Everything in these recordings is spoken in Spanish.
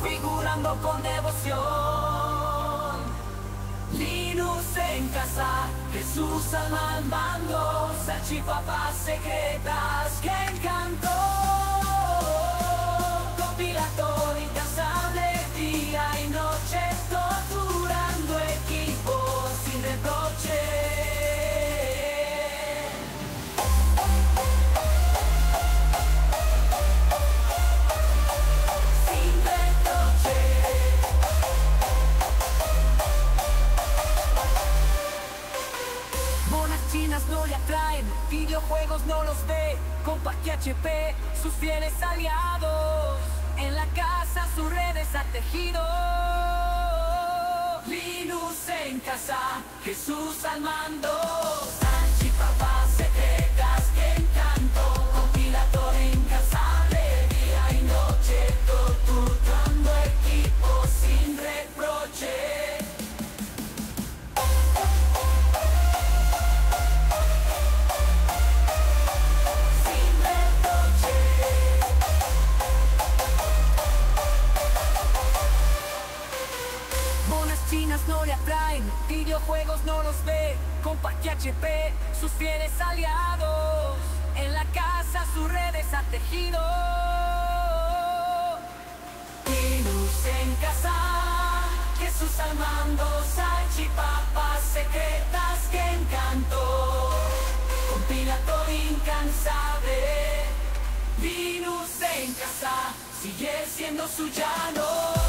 configurando con devoción. Linux en casa, Jesús al mando, salchipapas secretas que encantó. Compilador incansable, día y noche, torturando equipos sin reproche. No le atraen, videojuegos no los ve, Compact y HP, sus fieles aliados, en la casa sus redes ha tejido. Linux en casa, Jesús al mando, salchipapas secretas que encantó, compilador incansable, día y noche, torturando equipos sin reproche. Chinas no le atraen, videojuegos no los ve, Compact y HP, sus fieles aliados, en la casa sus redes ha tejido. Linux en casa, Jesús al mando, salchipapas secretas que encantó, compilador incansable. Linux en casa, sigue siendo su llano.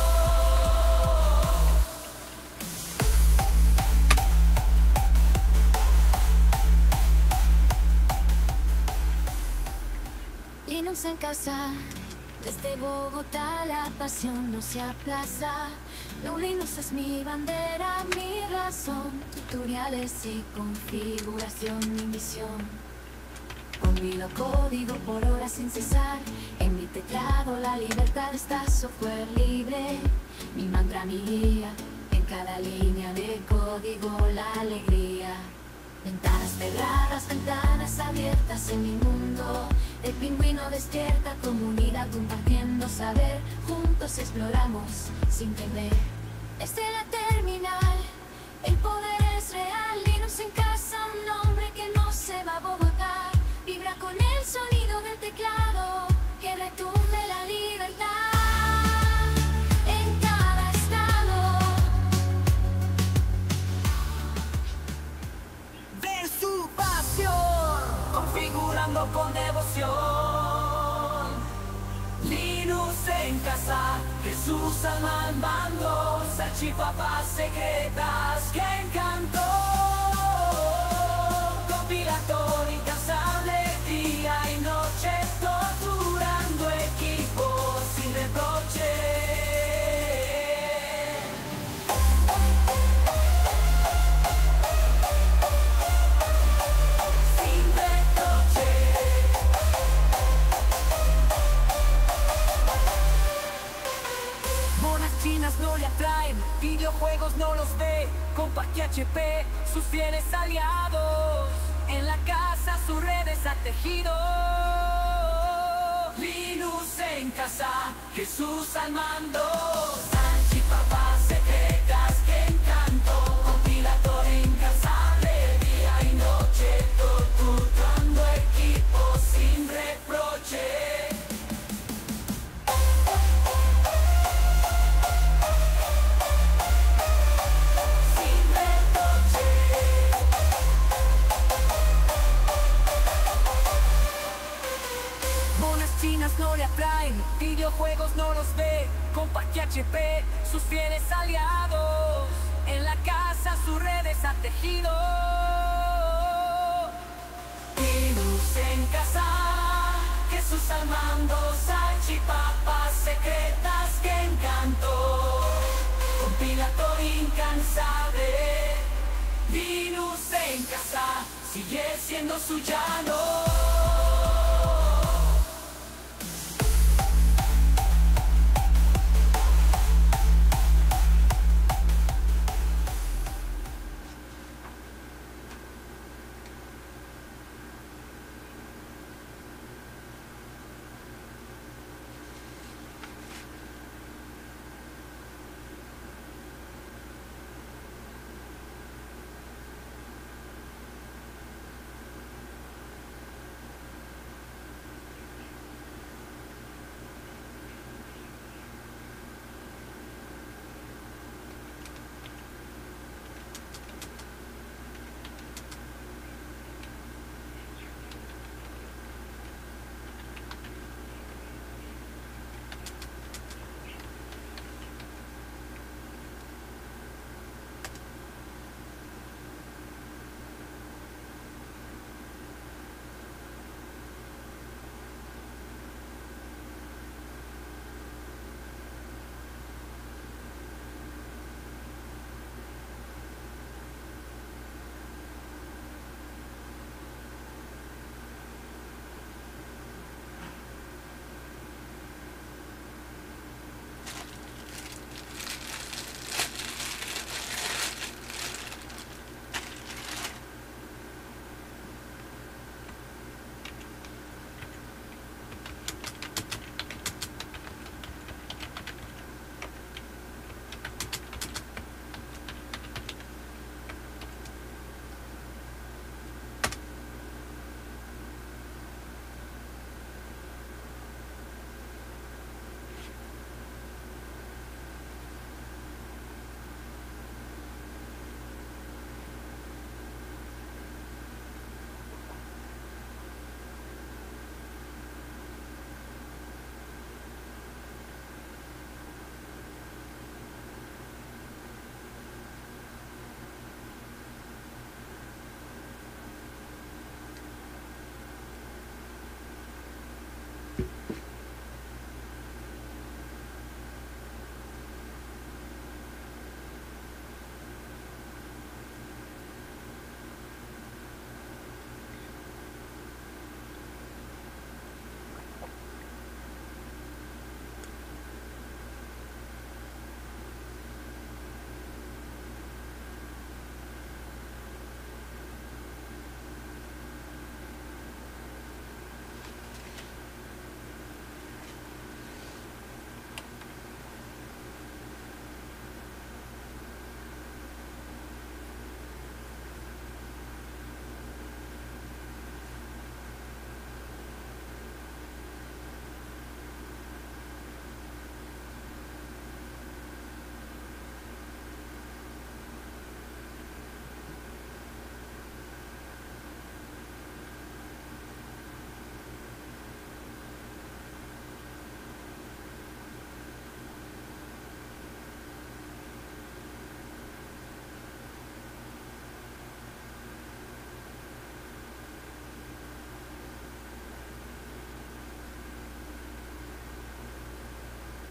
Linux en casa, desde Bogotá la pasión no se aplaza. Linux es mi bandera, mi razón, tutoriales y configuración, mi misión. Combino código por horas sin cesar, en mi teclado la libertad está, software libre, mi mantra, mi guía, en cada línea de código la alegría. Ventanas cerradas, ventanas abiertas en mi mundo. El pingüino despierta, comunidad compartiendo saber. Juntos exploramos sin temer. Desde la terminal, el poder es real. Linux en casa, un nombre que no se va a Bogotá. Vibra con el sonido del teclado, que retumbe la libertad. Configurando con devoción. Linux en casa, Jesús al mando, salchipapas secretas que encantó. Compilador incansable, día y noche, torturando equipos sin reproche. Chinas no le atraen, videojuegos no los ve, Compact y HP, sus fieles aliados, en la casa sus redes ha tejido. Linux en casa, Jesús al mando, salchipapas secretas que encantó, compilador incansable, día y noche, torturando equipos sin reproche. Chinas no le atraen, videojuegos no los ve, Compact y HP, sus fieles aliados, en la casa sus redes ha tejido. Linux en casa, Jesús al mando, salchipapas secretas que encantó, compilador incansable. Linux en casa, sigue siendo su llano.